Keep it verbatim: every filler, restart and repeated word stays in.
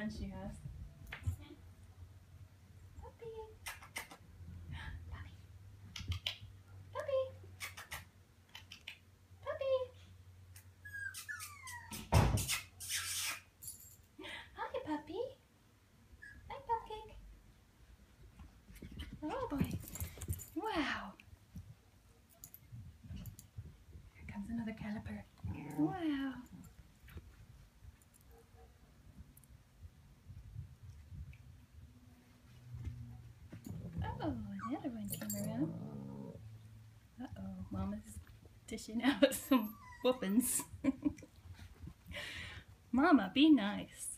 friend she has. Puppy. Puppy. Puppy. Puppy. Hi, puppy. Hi, Cupcake. Oh boy. Wow. Here comes another caliper. Wow. Oh, another one came around. Uh-oh, Mama's dishing out some whoopens. Mama, be nice.